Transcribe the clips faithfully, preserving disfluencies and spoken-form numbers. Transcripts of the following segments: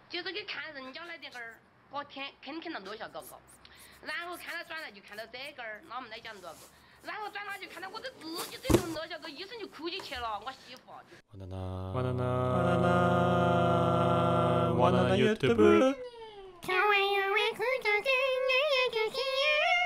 就是给看人家那点根儿，我天肯看到多小高高，然后看到转来就看到这根儿，那我们来讲多少个，然后转来就看到我的自己这种多小个，一声就哭起去了，我媳妇。 바나나 바나나 바나나 바나나 유튜브 좋아요와 구독을 눌러주세요.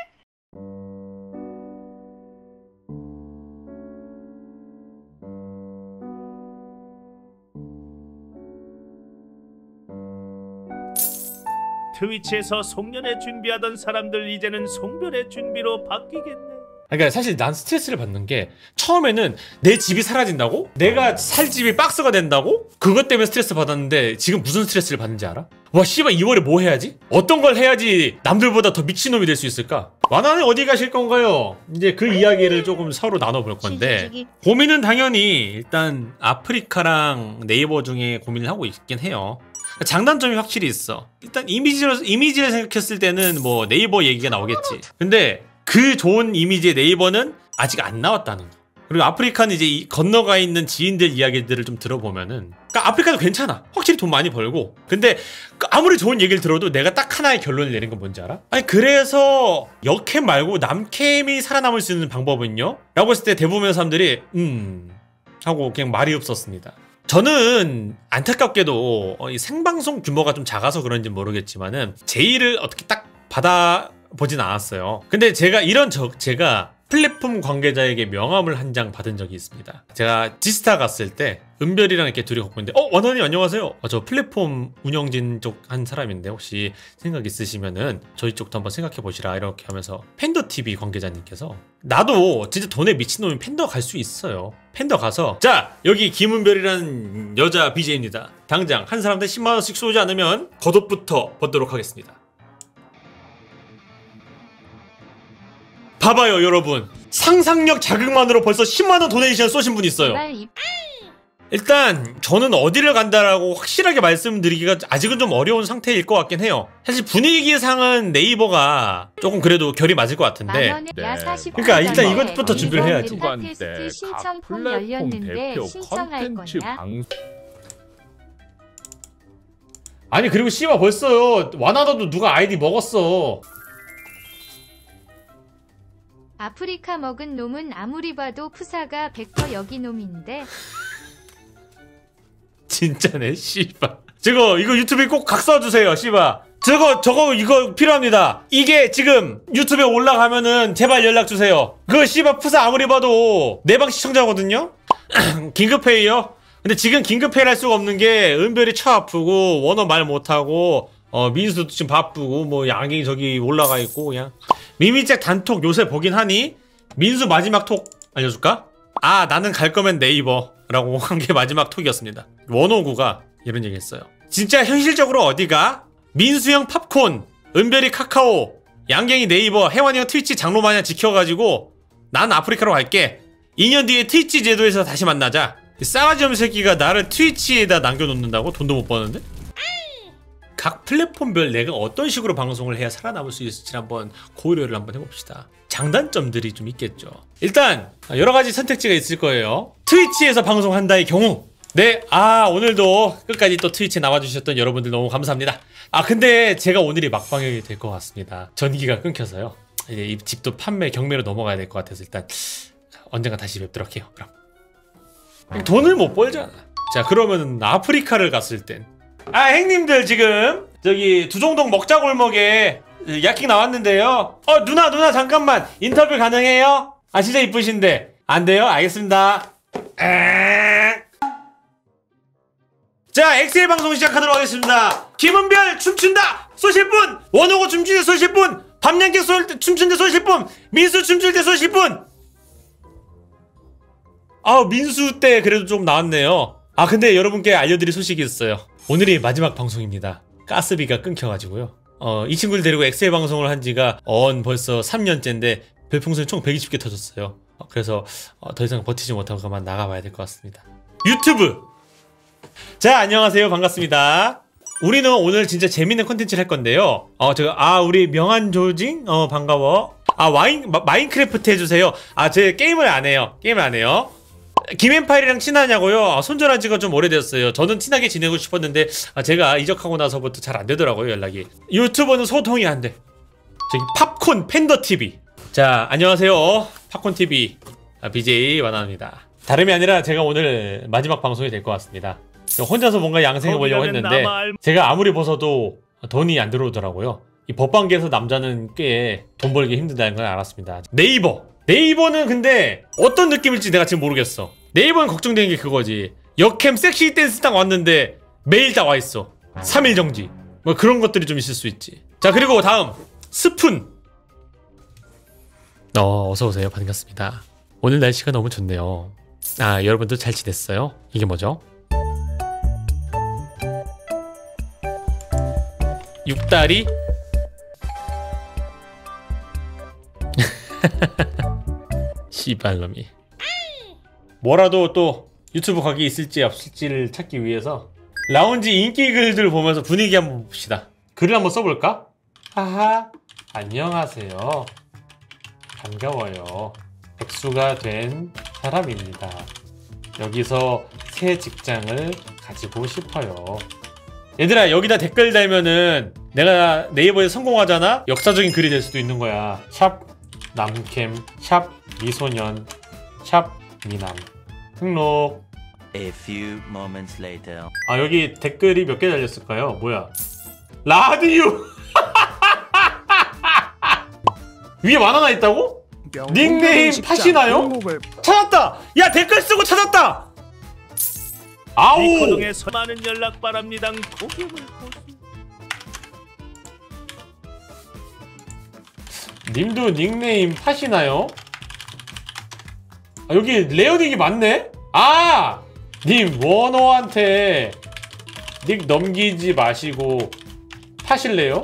트위치에서 송년회 준비하던 사람들 이제는 송별회 준비로 바뀌겠네. 그러니까 사실 난 스트레스를 받는 게 처음에는 내 집이 사라진다고? 내가 살 집이 박스가 된다고? 그것 때문에 스트레스 받았는데 지금 무슨 스트레스를 받는지 알아? 와 씨발 이월에 뭐 해야지? 어떤 걸 해야지 남들보다 더 미친놈이 될 수 있을까? 와나는 어디 가실 건가요? 이제 그 이야기를 조금 서로 나눠볼 건데 고민은 당연히 일단 아프리카랑 네이버 중에 고민을 하고 있긴 해요. 장단점이 확실히 있어. 일단 이미지로, 이미지를 생각했을 때는 뭐 네이버 얘기가 나오겠지. 근데 그 좋은 이미지의 네이버는 아직 안 나왔다는 거. 그리고 아프리카는 이제 이 건너가 있는 지인들 이야기들을 좀 들어보면은 그러니까 아프리카도 괜찮아. 확실히 돈 많이 벌고. 근데 아무리 좋은 얘기를 들어도 내가 딱 하나의 결론을 내린 건 뭔지 알아? 아니 그래서 여캠 말고 남캠이 살아남을 수 있는 방법은요? 라고 했을 때 대부분의 사람들이 음... 하고 그냥 말이 없었습니다. 저는 안타깝게도 이 생방송 규모가 좀 작아서 그런지 모르겠지만은 제의를 어떻게 딱 받아보진 않았어요. 근데 제가 이런 저, 제가 플랫폼 관계자에게 명함을 한 장 받은 적이 있습니다. 제가 지스타 갔을 때 은별이랑 이렇게 둘이 걷고 있는데 어? 원원님 안녕하세요. 어, 저 플랫폼 운영진 쪽 한 사람인데 혹시 생각 있으시면은 저희 쪽도 한번 생각해 보시라 이렇게 하면서 팬더티비 관계자님께서 나도 진짜 돈에 미친놈이 팬더 갈 수 있어요. 팬더 가서 자 여기 김은별이라는 여자 비제이입니다. 당장 한 사람당 십만 원씩 쏘지 않으면 겉옷부터 벗도록 하겠습니다. 봐봐요 여러분, 상상력 자극만으로 벌써 십만 원 도네이션 쏘신 분 있어요. 일단 저는 어디를 간다라고 확실하게 말씀드리기가 아직은 좀 어려운 상태일 것 같긴 해요. 사실 분위기상은 네이버가 조금 그래도 결이 맞을 것 같은데 네. 그러니까 일단 이것부터 준비를 해야지. 테스트 신청폼 열렸는데 신청할 거냐? 아니 그리고 씨발 벌써 와나다도 누가 아이디 먹었어. 아프리카 먹은 놈은 아무리 봐도 푸사가 백 퍼센트 여기 놈인데. 진짜네 씨발. 저거 이거 유튜브에 꼭 각서주세요 씨발. 저거 저거 이거 필요합니다. 이게 지금 유튜브에 올라가면은 제발 연락주세요. 그거 씨발 푸사 아무리 봐도 내방 시청자거든요. 긴급회의요. 근데 지금 긴급회의를 할 수가 없는 게 은별이 쳐 아프고 원어 말 못하고 어 민수도 지금 바쁘고 뭐 양갱이 저기 올라가 있고 그냥 미미잭 단톡 요새 보긴 하니 민수 마지막 톡 알려줄까? 아 나는 갈 거면 네이버 라고 한 게 마지막 톡이었습니다. 원오구가 이런 얘기 했어요. 진짜 현실적으로 어디가? 민수형 팝콘, 은별이 카카오, 양갱이 네이버, 혜원이 형 트위치 장로 마냥 지켜가지고 난 아프리카로 갈게. 이 년 뒤에 트위치 제도에서 다시 만나자. 싸가지 없는 새끼가 나를 트위치에다 남겨놓는다고? 돈도 못 버는데? 각 플랫폼별 내가 어떤 식으로 방송을 해야 살아남을 수 있을지 한번 고려를 한번 해봅시다. 장단점들이 좀 있겠죠. 일단 여러가지 선택지가 있을 거예요. 트위치에서 방송한다의 경우 네, 아 오늘도 끝까지 또 트위치에 나와주셨던 여러분들 너무 감사합니다. 아 근데 제가 오늘이 막방이 될 것 같습니다. 전기가 끊겨서요. 이제 이 집도 판매 경매로 넘어가야 될 것 같아서 일단 언젠가 다시 뵙도록 해요. 그럼 돈을 못 벌잖아. 자 그러면은 아프리카를 갔을 땐 아 형님들 지금 저기 두종동 먹자골목에 야킹 나왔는데요. 어 누나 누나 잠깐만 인터뷰 가능해요? 아 진짜 이쁘신데 안 돼요? 알겠습니다. 에이. 자 엑셀 방송 시작하도록 하겠습니다. 김은별 춤춘다 쏘실 분, 원호고 춤출 때 쏘실 분, 밤양갱 춤춘 때 쏘실 분, 민수 춤출 때 쏘실 분. 아 민수 때 그래도 좀 나왔네요. 아 근데 여러분께 알려드릴 소식이 있어요. 오늘이 마지막 방송입니다. 가스비가 끊겨가지고요. 어, 이 친구를 데리고 엑셀 방송을 한 지가 언 벌써 삼 년째인데 별풍선이 총 백이십 개 터졌어요. 어, 그래서 어, 더 이상 버티지 못하고 그만 나가봐야 될 것 같습니다. 유튜브! 자 안녕하세요 반갑습니다. 우리는 오늘 진짜 재밌는 컨텐츠를 할 건데요. 어, 저, 아 우리 명한 조징? 어 반가워. 아 와인, 마, 마인크래프트 해주세요. 아 제 게임을 안 해요. 게임을 안 해요. 김앤파일이랑 친하냐고요? 아, 손절한 지가 좀 오래됐어요. 저는 친하게 지내고 싶었는데 아, 제가 이적하고 나서부터 잘 안 되더라고요, 연락이. 유튜버는 소통이 안 돼. 저기 팝콘 팬더티비. 자, 안녕하세요. 팝콘티비 아, 비제이 완화입니다. 다름이 아니라 제가 오늘 마지막 방송이 될 것 같습니다. 혼자서 뭔가 양생해 보려고 했는데 제가 아무리 벗어도 돈이 안 들어오더라고요. 이 법방계에서 남자는 꽤 돈 벌기 힘들다는 걸 알았습니다. 네이버 네이버는 근데 어떤 느낌일지 내가 지금 모르겠어. 네이버는 걱정되는 게 그거지. 역캠 섹시 댄스 딱 왔는데 메일 다 와있어. 삼 일 정지 뭐 그런 것들이 좀 있을 수 있지. 자, 그리고 다음 스푼. 어, 어서오세요. 반갑습니다. 오늘 날씨가 너무 좋네요. 아, 여러분도 잘 지냈어요? 이게 뭐죠? 육다리? 씨발놈이. 뭐라도 또 유튜브 가게 있을지 없을지를 찾기 위해서 라운지 인기 글들 보면서 분위기 한번 봅시다. 글을 한번 써볼까? 하하, 안녕하세요. 반가워요. 백수가 된 사람입니다. 여기서 새 직장을 가지고 싶어요. 얘들아, 여기다 댓글 달면은 내가 네이버에 성공하잖아? 역사적인 글이 될 수도 있는 거야. 샵 남캠, 샵 미소년, 샵 미남. 등록. A few moments later. 아, 여기 댓글이 몇 개 달렸을까요? 뭐야? 라디오! 위에 만 하나 있다고? 닉네임 파시나요? 찾았다! 야, 댓글 쓰고 찾았다! 아우! 니코동에서 많은 연락 바랍니다. 고객을 고수. 님도 닉네임 파시나요? 아, 여기 레어닉이 맞네? 아! 님 원호한테 닉 넘기지 마시고 파실래요?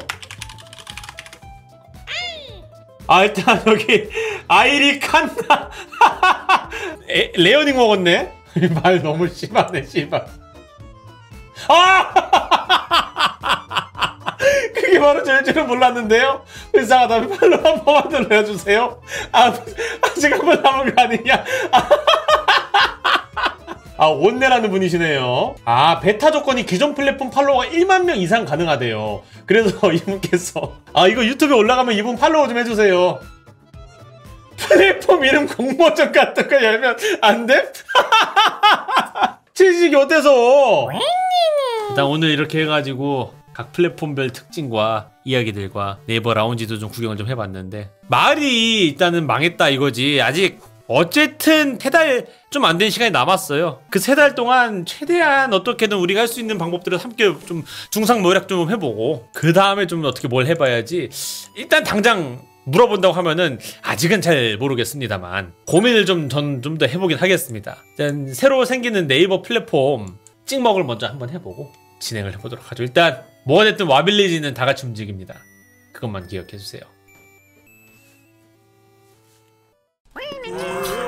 아, 일단 여기 아이리 칸나 에, 레어닉 먹었네? 말 너무 심하네, 씨발. 아! 그게 바로 저일 줄은 몰랐는데요? 불쌍하다. 팔로 한 번만 눌러주세요. 아, 아직 한 번 남은 거 아니냐? 아, 온내라는 분이시네요. 아, 베타 조건이 기존 플랫폼 팔로워가 일만 명 이상 가능하대요. 그래서 이분께서 아, 이거 유튜브에 올라가면 이분 팔로워 좀 해주세요. 플랫폼 이름 공모전 같은 거 열면 안 돼? 취직이 어때서? 일단 오늘 이렇게 해가지고 각 플랫폼별 특징과 이야기들과 네이버 라운지도 좀 구경을 좀 해봤는데 말이 일단은 망했다 이거지. 아직 어쨌든 세 달 좀 안 된 시간이 남았어요. 그 세 달 동안 최대한 어떻게든 우리가 할 수 있는 방법들을 함께 좀 중상모략 좀 해보고 그 다음에 좀 어떻게 뭘 해봐야지. 일단 당장 물어본다고 하면은 아직은 잘 모르겠습니다만 고민을 좀 전 좀 더 해보긴 하겠습니다. 일단 새로 생기는 네이버 플랫폼 찍먹을 먼저 한번 해보고 진행을 해보도록 하죠. 일단 뭐가 됐든 와빌리지는 다 같이 움직입니다. 그것만 기억해주세요.